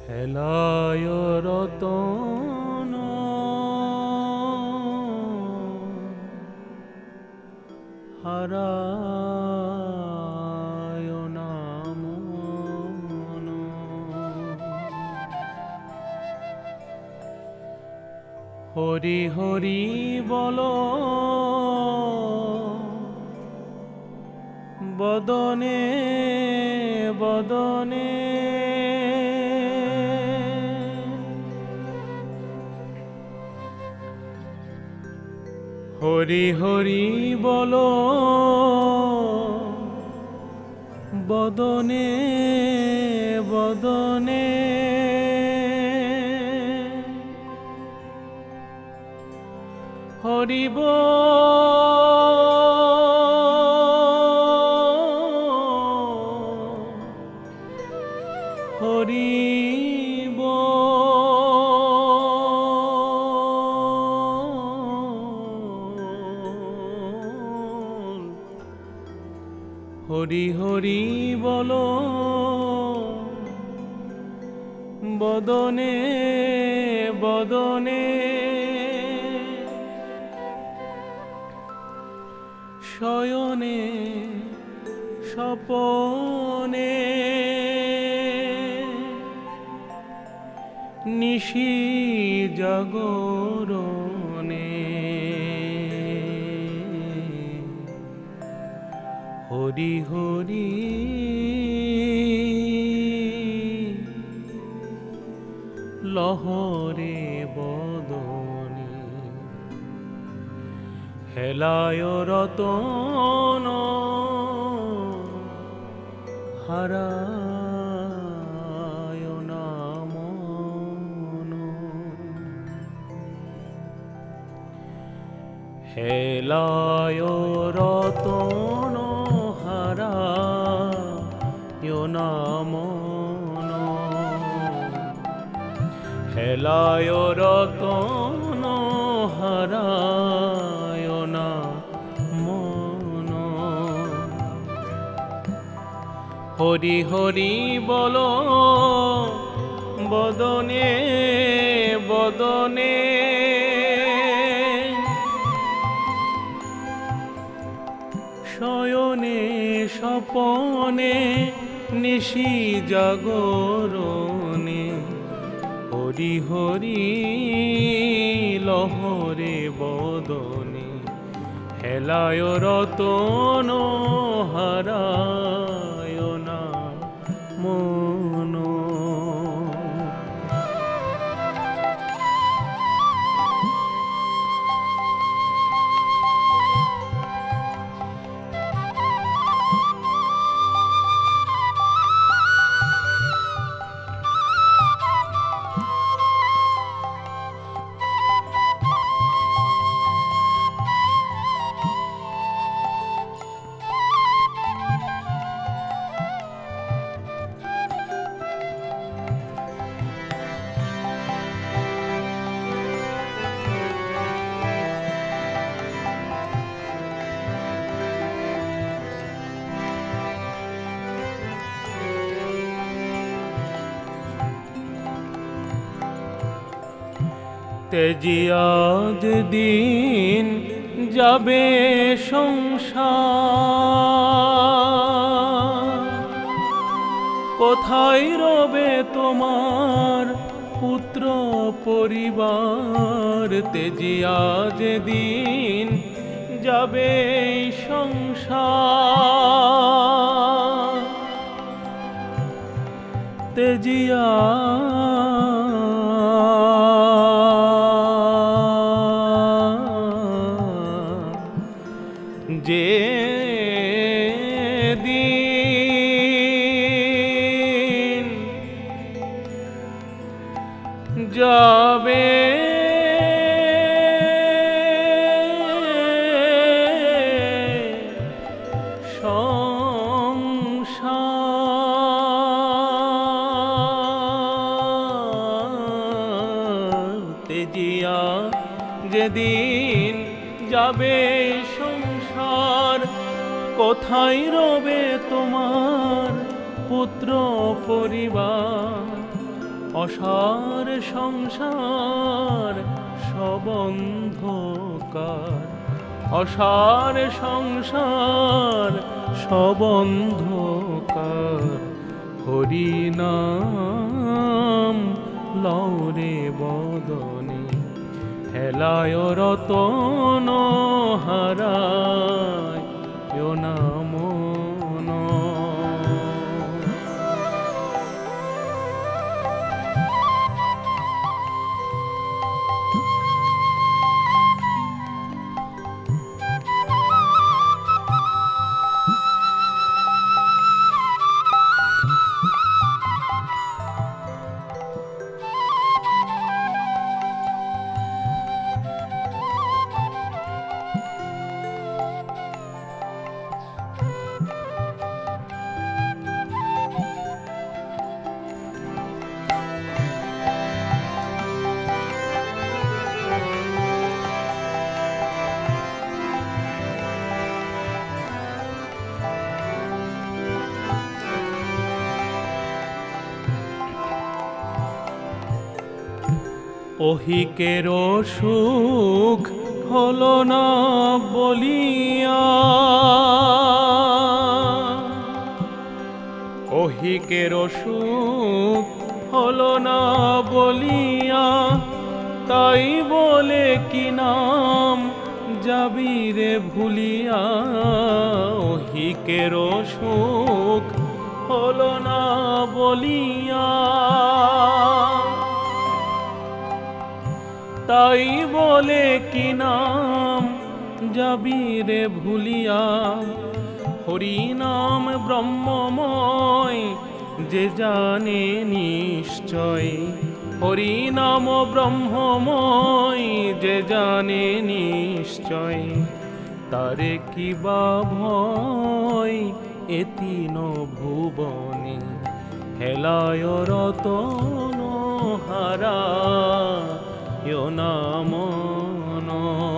হেলায় রতন হারায় না মন। হরি হরি বলো বদনে বদনে, হরি হরি বলো বদনে বদনে, হরি হরি হরি হরি বলো বদনে বদনে, শয়নে স্বপনে নিশি জাগরণে, হরি হরি লহরে বদনে, হেলায় রতন হারায় না মন। হেলায় রতন হারায় না মন, হেলায় রতন হারায় না মন। হরি হরি বলো বদনে বদনে, শয়নে স্বপনে নিশি জাগরণে, হরি হরি লহরে বদনে, হেলায় রতন হারায় না মন। তেজিয়া যেদিন যাবে সংসার, কোথায় রবে তোমার পুত্র পরিবার। তেজিয়া যেদিন যাবে সংসার, তেজিয়া যেদিন যাবে সংসার, তেজিয়া যেদিন যাবে সংসার, কোথায় রবে তোমার পুত্র পরিবার। অসার সংসার সবন্ধকার, অসার সংসার সবন্ধকার। হরি নাম লৌরে বদনে, হেলায় রতন হারায় না মন। অহিকের সুখ হলো না বলিয়া, অহিকের সুখ হলো না বলিয়া, তাই বলে কি নাম যাবি রে ভুলিয়া। অহিকের সুখ হলো না বলিয়া, তাই বলে কি নাম যাবি রে ভুলিয়া। হরি নাম ব্রহ্মময় যে জানে নিশ্চয়, হরি নাম ব্রহ্মময় যে জানে নিশ্চয়। তারে কি বা ভয় এ তিন ভুবনে, হেলায় রতন হারা না মন।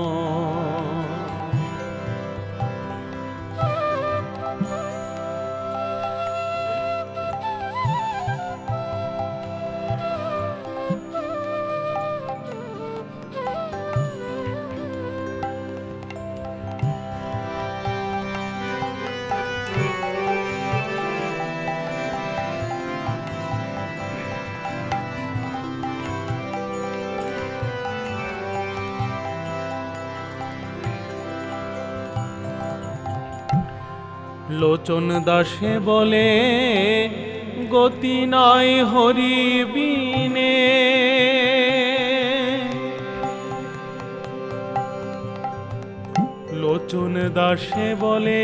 লোচন দাসে বলে গতি নাই হরি বিনে, লোচন দাসে বলে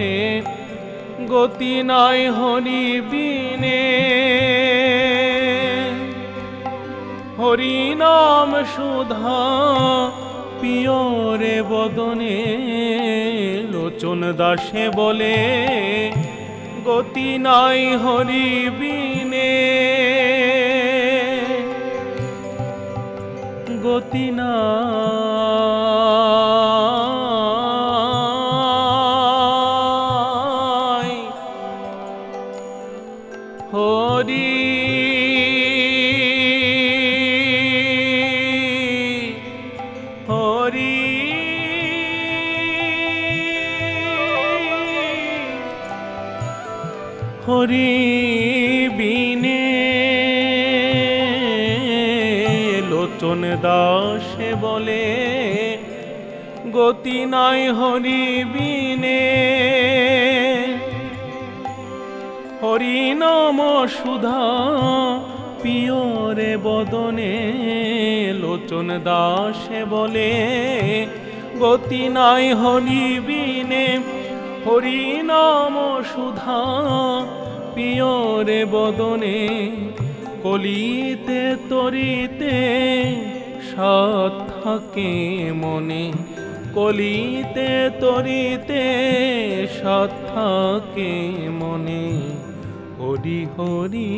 গতি নাই হরি বিনে। হরি নাম সুধা পিয়রে বদনে, লোচন দাসে বলে গতি নাই হরি বিনে। গতি নাই হরি হরি হরি বিনে। লোচন দাসে বলে গতি নাই হরি বিনে। হরি নাম সুধা পিয়রে বদনে, লোচন দাসে বলে গতি নাই হরি বিনে। হরি নাম সুধা পিয়রে বদনে, কলিতে তরিতে সৎ থাকে মনে। কলিতে তরিতে সৎ থাকে মনে। হরি হরি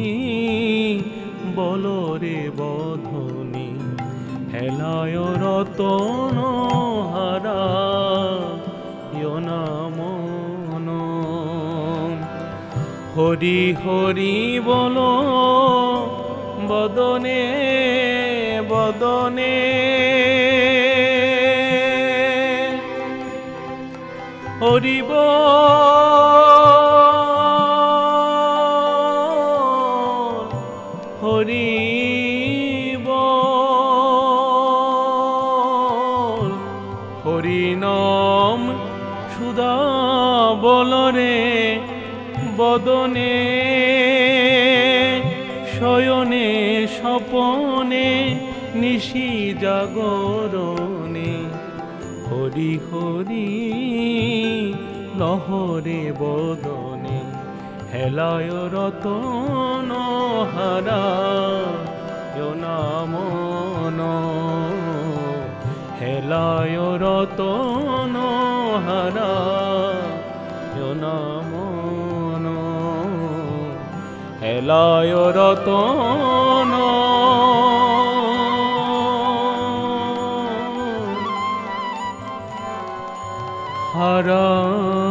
বলরে বধনে, হেলায় রতন হারা না মন। হরি হরি বলো বদনে বদনে হরি বল হরি বল হরি নাম সুধা বলরে বদনে শয়নে স্বপনে নিশি জাগরণে হরি হরি লহরে বদনে হেলায় রতন হারা নামন হেলায় রতন হারা নামন হেলায় রতন হারা